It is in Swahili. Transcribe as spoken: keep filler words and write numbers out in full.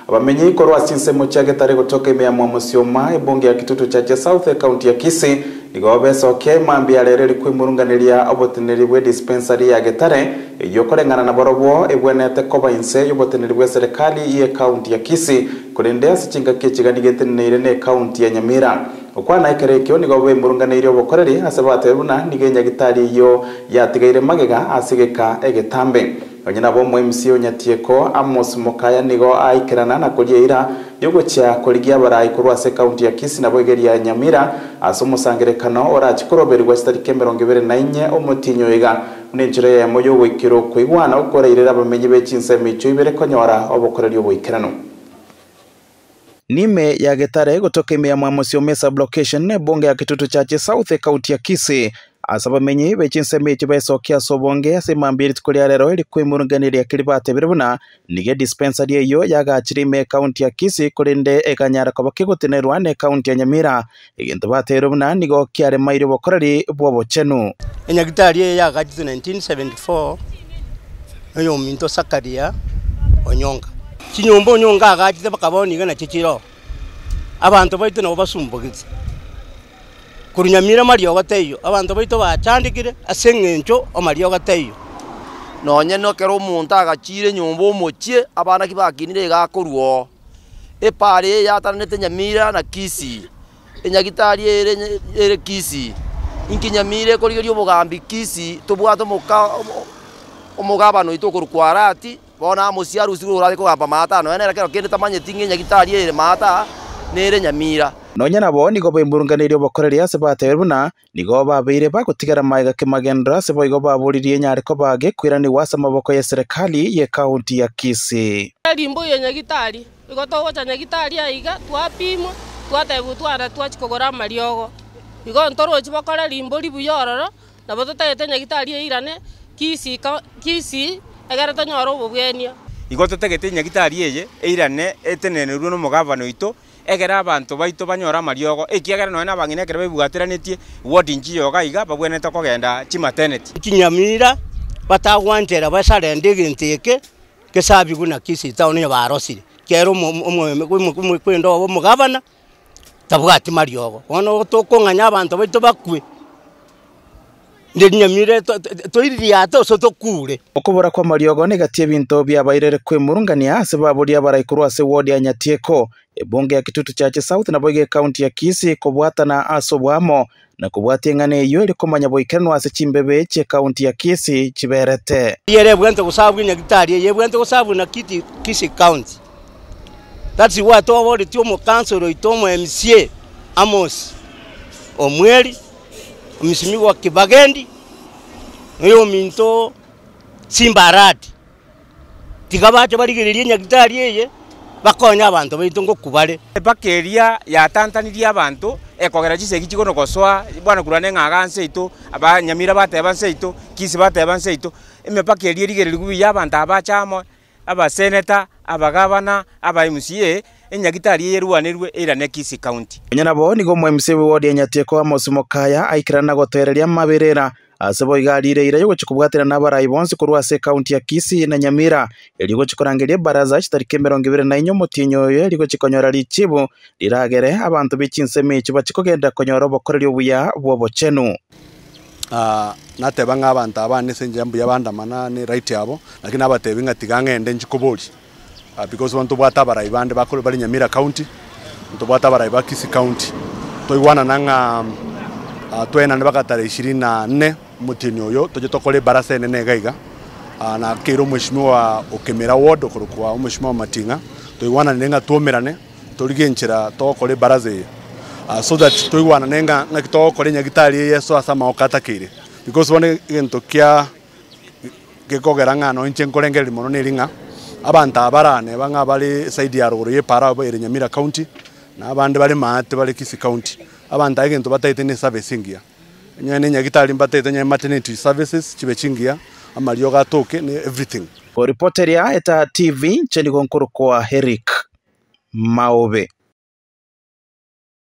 abamenyi ikorwa sinsemo chagetare gutoka imya mwamusioma ebonge ya Kitutu cha South County ya Kisii nigo besoke mambi arereri kwimurunganiria aboteneri bwe dispensary ya Getare iyo korengana na borobo ebwenete kobainse yoboteneri bwe serikali ya county ya Kisii kurendea sichinga kichiganigete ne county ya Nyamira okwana ikereke nigo be murunganiria obokoreri asabate runa nigenya gitari yo yatigaire magega asigeka egetambe Onyina bo M C Onyatieko Amos Mokaya nigo aikirana na kuliira yogocha koligia barayi kurwase county ya Kisii na bogeria Nyamira asomusangerekano orachikoroberwa starike mirongo ibiri na inye omutinyo iga ninjire ya moyo wikiro kwigwana ukoreirera bamenyi bechinse micho ibere konyora obokoreri obwikirano Nime ya Getare gutoka ime ya mwamusio mesa blockation bonge ya Kitutu cha South County ya Kisii asabamenyi bechinse micho besokia sobonge asimambiri tukulia rero ili kwimurunganiria kiribate biribuna nige dispensary eyo yagachiri me county ya Kisii kurinde ekanyara kwa bakigutenerwa ne county ya Nyamira igintu baterubuna nigo kiare mairi bokoreri bwobo chenu enyagitari yagachiri nineteen seventy-four oyo minto Sakaria Onyonga Chinyombo Onyonga agachite bakaboni gana chichiro abantu baito nabo basumbugize Kurunyamira Mario gateyo abantu baito bachandikire asengencho Mario gateyo nonye no kero umuntu agachire nyombo mochie abana kibakinire gakoruo epare yatanete Nyamira na Kisii enyagitari ere ere Kisii inkinyamire korigerio bogambi Kisii tubwato muka omugabano itokurukwarati bona musiaru sigurura ko gamba mata no ene kero kende tamanye tinge nyagitari ere mata nere Nyamira Nonya nabo nigo bimburunganirio bokoreri asebate runa nigo babire bagutigara maiga kemagendra sebo igo baburirie nyari ko bage kwirani wasa maboko ya serikali ye county ya Kisii Limbo ya nyagitari igo to cha nyagitari aiga twapimwa twatebu twara twachikogora mariogo igo ntoro chibakora limbo libuyororo nabo totete nyagitari irane Kisii Kisii egara tonyoro bobwenia igo totegete nyagitari eye irane etenene runo mugabano ito egera abantu baito banyora mariogo ekiagera no na bangine kere bibwatiranetie ward njiyo gaiga babwenete kogenda chimaternity Kinyamira batagwantera basarende ginteke kesabi guna Kisii town ya barosire kero umwe kwendo bo mugabana tabwati mariogo ono tokonganya abantu baito bakwe ndi Nyamira toiriria to so tokure okubora kwa mariogo negatie binto bya bairere kwimurungania asebaburia baraikurwa ase ward ya Nyatieko ebonge ya Kitutu cha South na boge county ya Kisii kubwatana asobwamo na kubwatia ngane iyo ili kumanya boikenwa ase chimbebe che county ya Kisii chiberete yere bwente kusabu nyagitari yere bwente kusabu na kiti Kisii county that's why to word tio mo council itomo M C A Amos Omweri Omisimi wa Kibagendi Oyo minto Simbarati Tigabacho barigiririe nyagitari yeye bakonya abantu baito ngo kubare bakeria ya tantaniria abantu ekogera chise kichiko no koswa bwana kurane ngaganse ito aba Nyamira batebanse ito Kisii batebanse ito ime bakeria rigereri kubi yabantu abachamo aba senator aba governor aba M C A enyagitari yeruanirwe irane Kisii county Onyana bo nigo M C ward ya Nyatieko Amos Mokaya aikirana gotereria mabirera asebo igarire ira yugo chikubwatira nabarayi bonse kurwase county ya Kisii na Nyamira eligo chikorangerie baraza chitarike mirongo ibiri na inye mutinyo yo eligo chikonyora lichibu liragere abantu bichinse micho bachikogenda konyora bokoreri obuya bwobo chenu ah nateba ng'abantu abane senjambu yabanda manane right yabo lakini abatebi ngatigangende njikoboli uh, because want bwata barayi bande bakolo bali Nyamira county nto bwata barayi ba Kisii county toiwana nanga uh, twena nebakatare ishirini na nne mutinyo yo toje tokole barasa nene gaiga uh, na kero mweshimiwa okemera ward okorokwa mweshimiwa Matinga toiwana nenga tuomerane torigenchera tokole baraze uh, so that toiwana nenga ngakitokole nyagitari yeso asama okatakire because one gento kia gekogera ngano inchenkolengeri mono nelinga abantu abarane banga bali side ya roro ye para abo Nyamira county na abandi bali mate bali Kisii county abantu agento bataite ne servicing ya nyane nyagitari mbatete nya maternity services chibechingia amalio gatoke ne everything ko reporter ya eta T V cheni gonkuru kwa Eric Maobe.